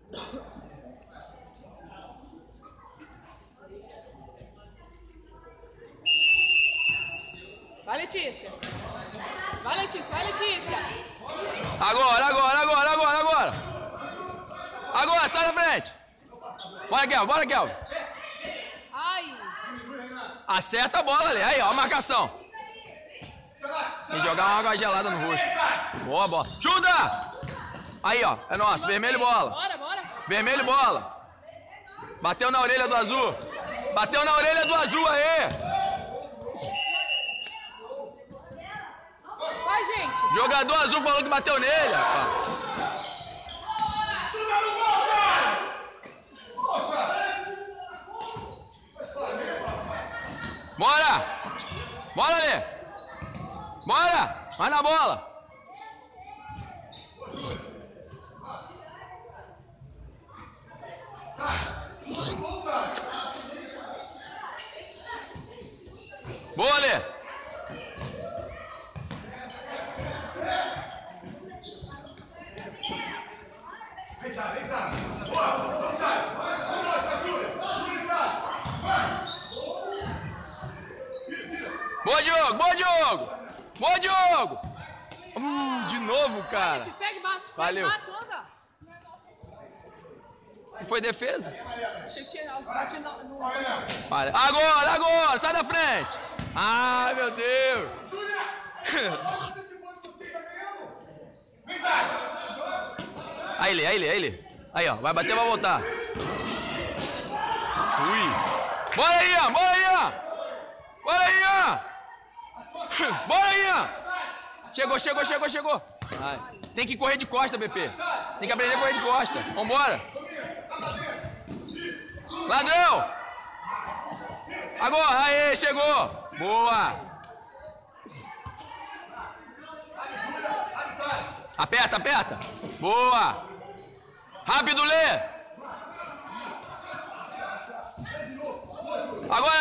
Vai, Letícia. Vai, Letícia. Vai, Letícia. Agora. Agora, sai da frente. Bora, Kelvin. Ai. Acerta a bola ali. Aí, ó, a marcação. Tem que jogar uma água gelada no rosto. Boa bola. Chuta! Aí, ó. É nosso. Vermelho e bola. Bora. Vermelho e bola. Bateu na orelha do azul. Bateu na orelha do azul, aí. Vai, gente. Jogador azul falou que bateu nele, rapaz. Bora, ali. Bora. Vai na bola. Boa, ali. Boa, Diogo! De novo, cara. Pega e bate. Valeu. Bate, anda. Não foi defesa? Vale. Agora! Sai da frente! Ai, meu Deus! Aí ele. Aí, ó. Vai bater, vai voltar. Ui! Bora aí, ó! Chegou! Ai. Tem que correr de costa, BP. Tem que aprender a correr de costa. Vambora. Ladrão! Agora, aí, chegou. Boa. Aperta. Boa. Rápido, Lê. Agora,